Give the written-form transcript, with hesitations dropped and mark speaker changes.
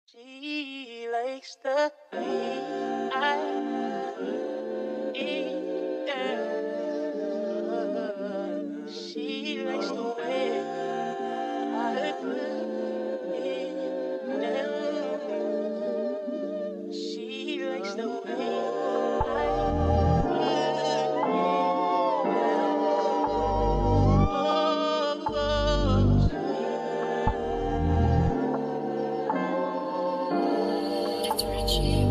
Speaker 1: She likes the way I eat down. She likes the way I put it down. She likes the way I put it down. Oh, sweet. It's Richie.